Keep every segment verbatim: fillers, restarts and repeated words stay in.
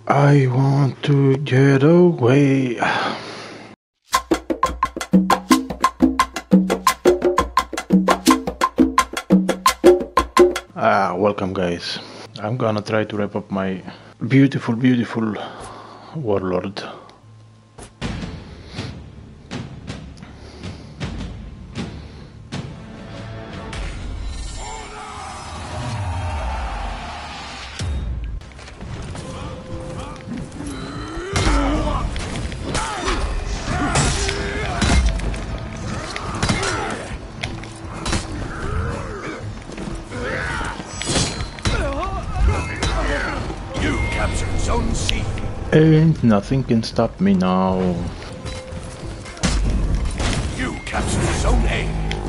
I want to get away. Ah, welcome guys. I'm gonna try to wrap up my beautiful, beautiful Warlord. Zone C. And nothing can stop me now. You captured Zone A.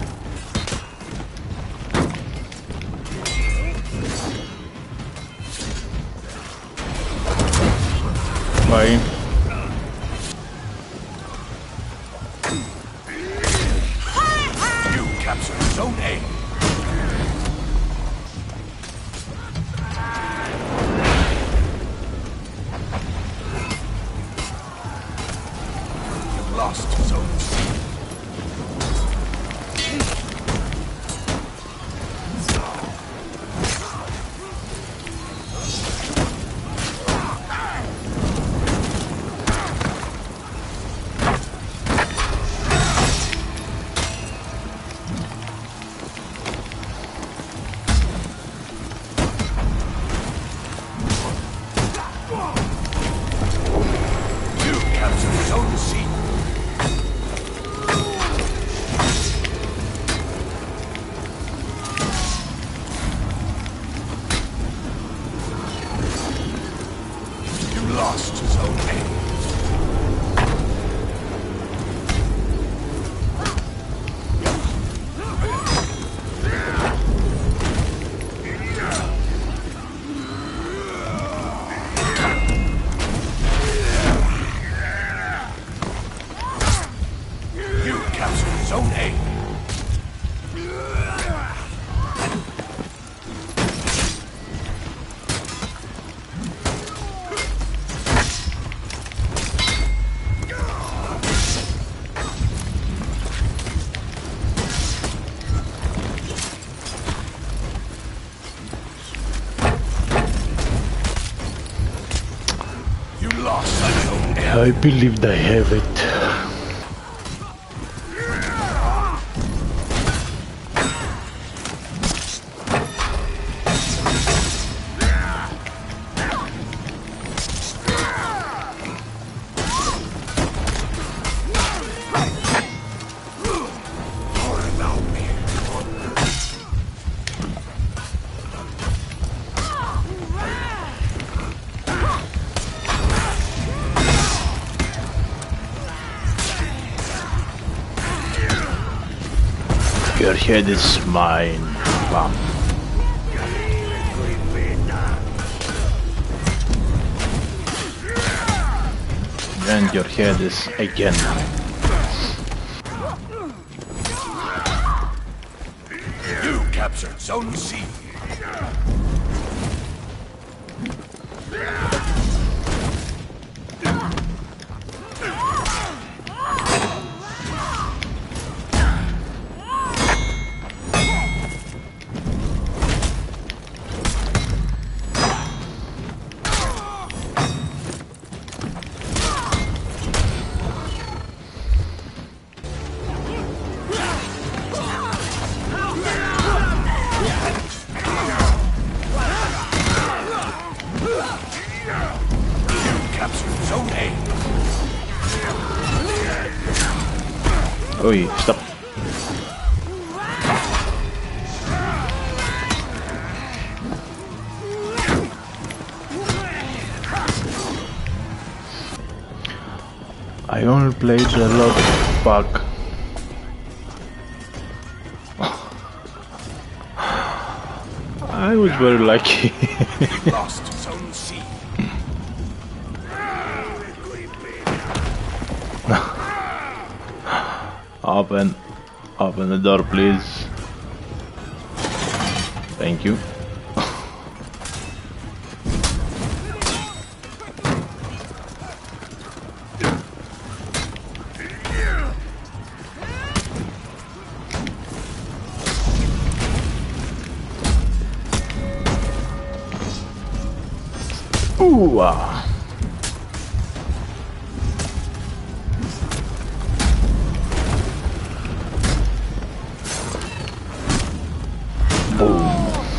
Bye. You captured Zone A. Lost Zone C. You captured Zone C. Lost Zone A. You captured Zone A. You lost Zone A. I believed I have it. Your head is mine. Bam. And your head is again. You captured Zone C. Captured Zone A. Oi, stop. I only played a lot of bug. I was very lucky. Lost Zone C. Open, open the door, please. Thank you. Ooh, ah. Boom.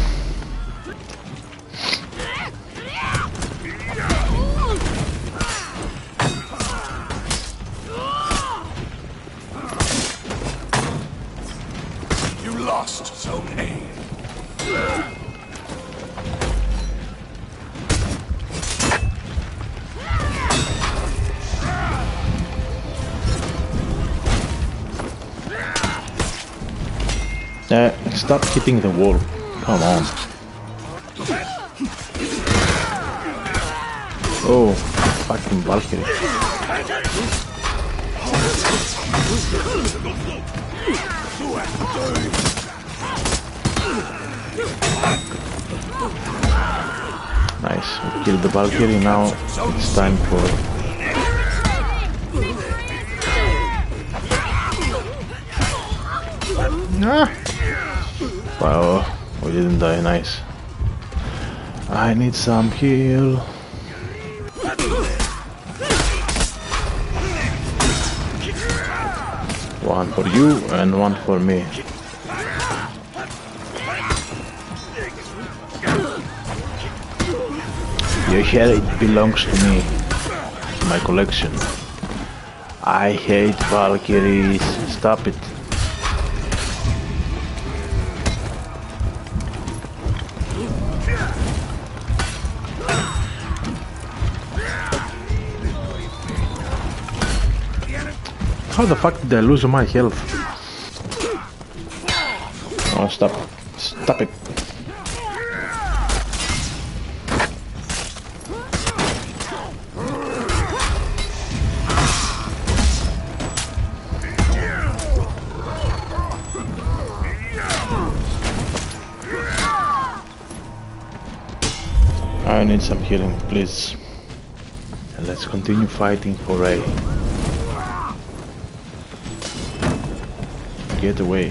You lost Zone A. Uh, stop hitting the wall. Come on. Oh, fucking Valkyrie. Nice, we killed the Valkyrie, now it's time for... Ah. Wow, we didn't die, nice. I need some heal. One for you and one for me. Your hair, it belongs to me. My collection. I hate Valkyries. Stop it. How the fuck did I lose my health? Oh, stop. Stop it. I need some healing, please. And let's continue fighting for A. Get away.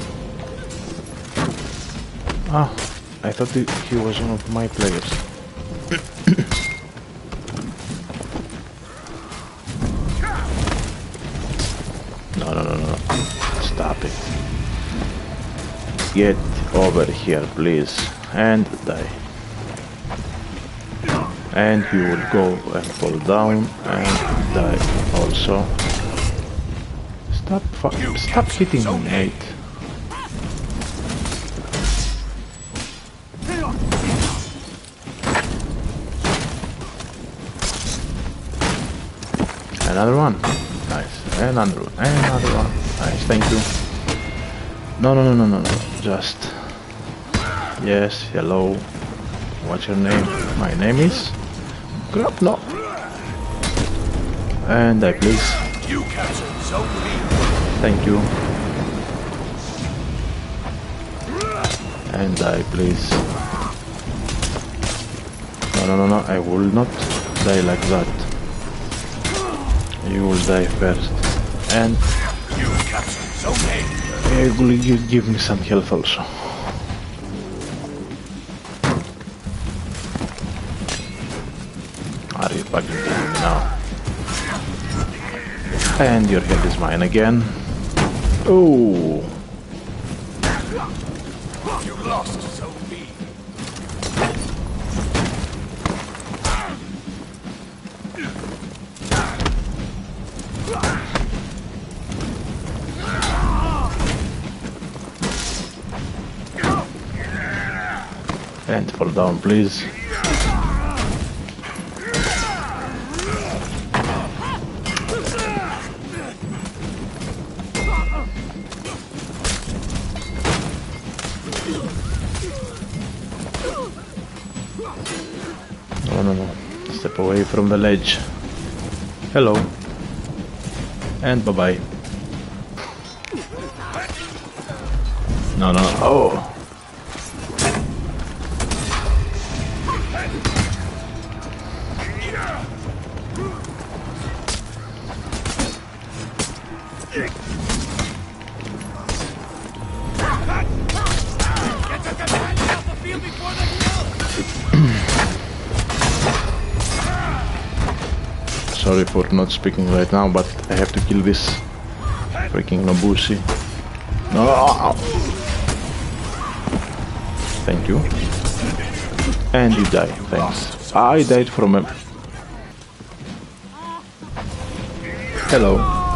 Ah, I thought he, he was one of my players. No, no, no, no. Stop it. Get over here, please. And die. And you will go and fall down and die also. Stop, fu stop hitting me, mate. Another one. Nice. Another one. Another one. Nice, thank you. No, no, no, no, no, no. Just... Yes, hello. What's your name? My name is... Grab, no. And I please. You captured Zone B. Thank you. And I please. No, no, no, no. I will not die like that. You will die first. And You captured Zone A. uh, will you give me some health also? Are you fucking kidding me now? And your head is mine again. Oh. You lost Zone B. And fall down, please. No, no, no. Step away from the ledge. Hello. And bye-bye. No, no. Oh. sorry for not speaking right now, but I have to kill this freaking Nobushi. No! Thank you. And you die, thanks. I died from a... Hello.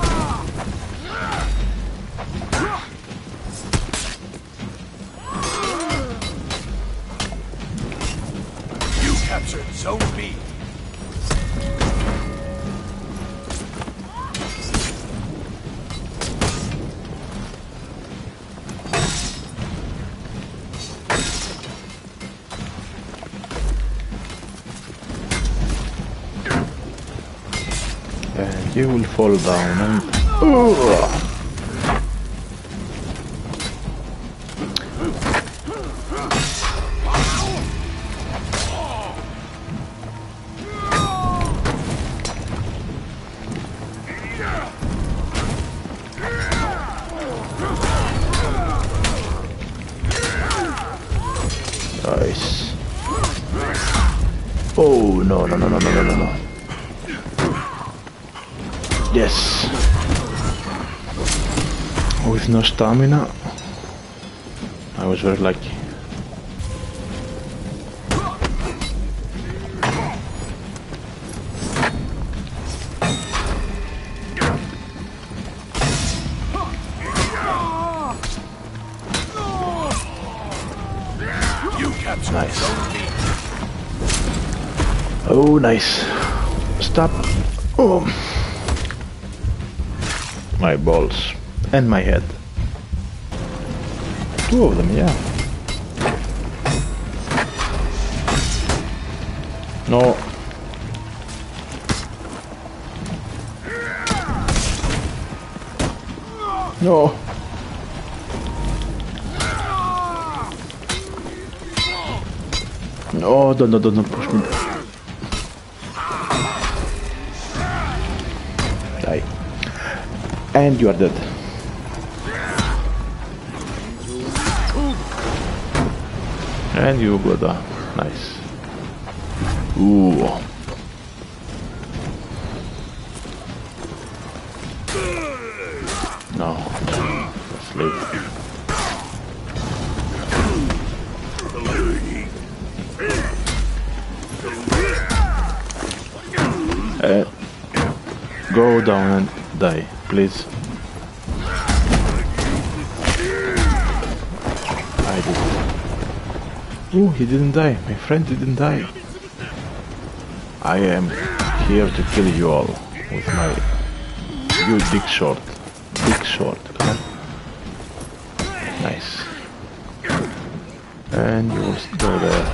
You captured Zone B. And you will fall down and... Ugh. Nice. Oh, no, no, no, no, no, no, no, no. Yes. With no stamina, I was very lucky. You captured Nice. Zone B. Oh, nice. Stop. Oh. My balls. And my head. Two of them, yeah. No. No. No, don't, don't, don't push me. Die. And you are dead. And you go down. Nice. Ooh. No. Sleep. Uh, go down and die, please. I did. Oh, he didn't die. My friend didn't die. I am here to kill you all with my you big short. Big short. Come on. Nice. And you will go there.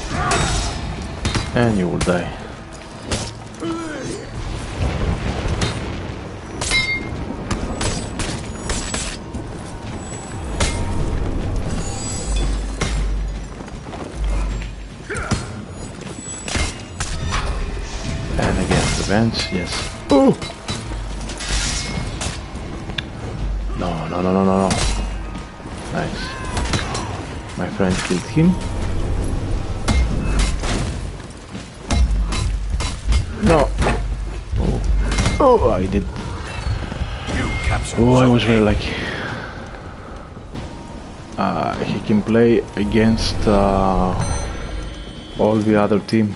And you will die. And again, revenge, yes. Oh! No, no, no, no, no, no. Nice. My friend killed him. No. Oh, oh I did. You captured Oh, I Zone was A. very lucky. Uh, he can play against uh, all the other team.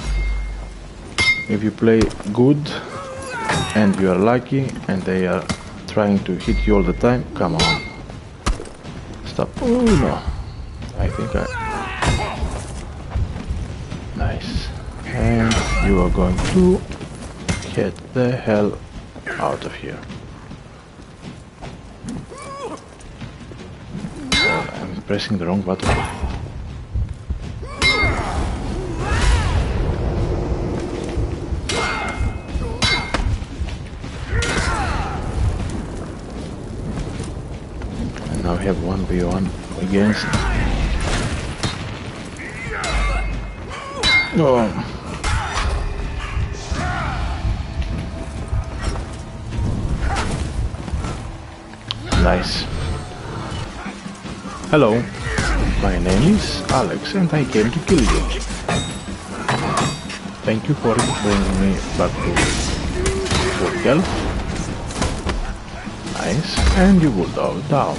If you play good and you are lucky and they are trying to hit you all the time, come on. Stop. Oh no. I think I... Nice. And you are going to get the hell out of here. Oh, I'm pressing the wrong button. And now we have one v one against... No. Nice. Hello, my name is Alex and I came to kill you. Thank you for bringing me back to full health. Nice, and you will go down.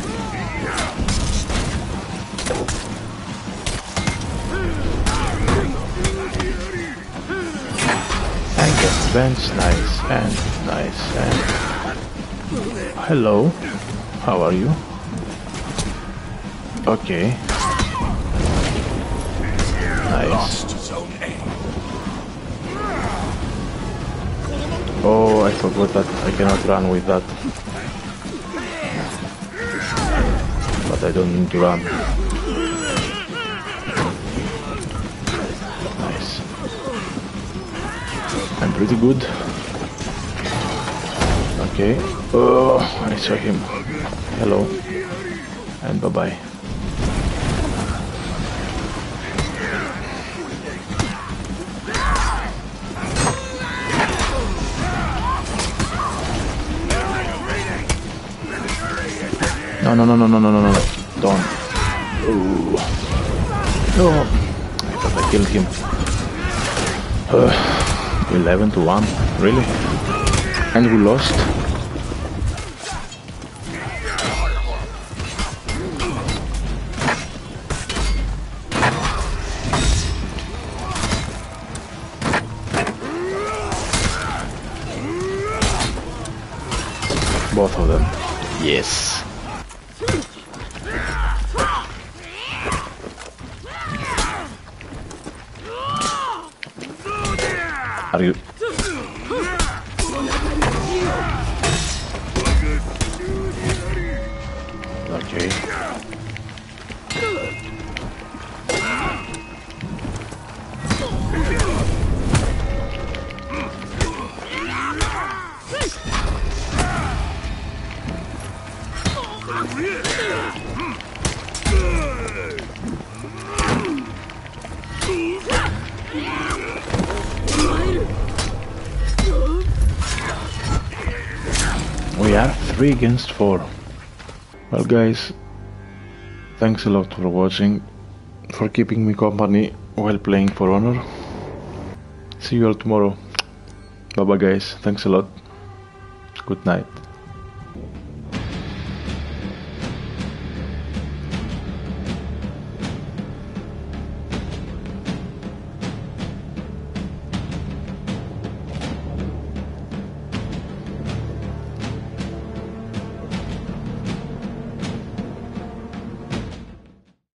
And get revenge, nice, and nice, and... Hello, how are you? Okay. Nice. Lost zone A. Oh, I forgot that I cannot run with that. But I don't need to run. Nice. I'm pretty good. Okay. Oh, I saw him. Hello. And bye-bye. No, no, no, no, no, no, no, no, don't. Ooh. No. I thought I killed him. Uh, eleven to one, really? And we lost. Both of them. Yes. Are you? Okay. We are three against four. Well guys, thanks a lot for watching, for keeping me company while playing For Honor. See you all tomorrow. Bye bye guys, thanks a lot. Good night.